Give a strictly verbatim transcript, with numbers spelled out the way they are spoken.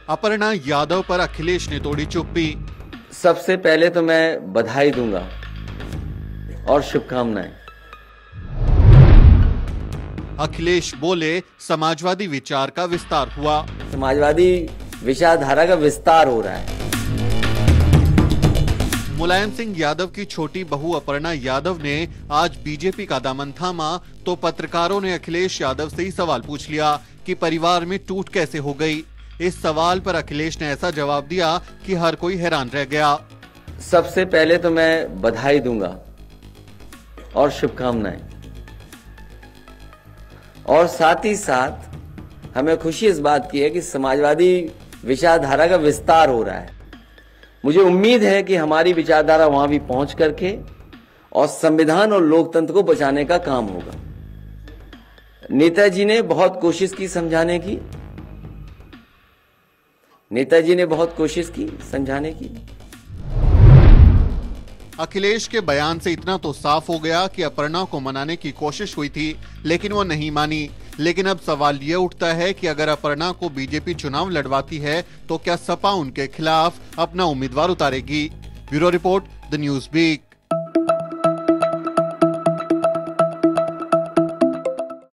अपर्णा यादव पर अखिलेश ने तोड़ी चुप्पी। सबसे पहले तो मैं बधाई दूंगा और शुभकामनाएं। अखिलेश बोले समाजवादी विचार का विस्तार हुआ। समाजवादी विचारधारा का विस्तार हो रहा है। मुलायम सिंह यादव की छोटी बहू अपर्णा यादव ने आज बीजेपी का दामन थामा तो पत्रकारों ने अखिलेश यादव से ही सवाल पूछ लिया कि परिवार में टूट कैसे हो गई। इस सवाल पर अखिलेश ने ऐसा जवाब दिया कि हर कोई हैरान रह गया। सबसे पहले तो मैं बधाई दूंगा और शुभकामनाएं, और साथ ही साथ हमें खुशी इस बात की है कि समाजवादी विचारधारा का विस्तार हो रहा है। मुझे उम्मीद है कि हमारी विचारधारा वहां भी पहुंच करके और संविधान और लोकतंत्र को बचाने का काम होगा। नेताजी ने बहुत कोशिश की समझाने की नेताजी ने बहुत कोशिश की समझाने की अखिलेश के बयान से इतना तो साफ हो गया कि अपर्णा को मनाने की कोशिश हुई थी, लेकिन वो नहीं मानी। लेकिन अब सवाल ये उठता है कि अगर अपर्णा को बीजेपी चुनाव लड़वाती है तो क्या सपा उनके खिलाफ अपना उम्मीदवार उतारेगी? Bureau report, the News beat.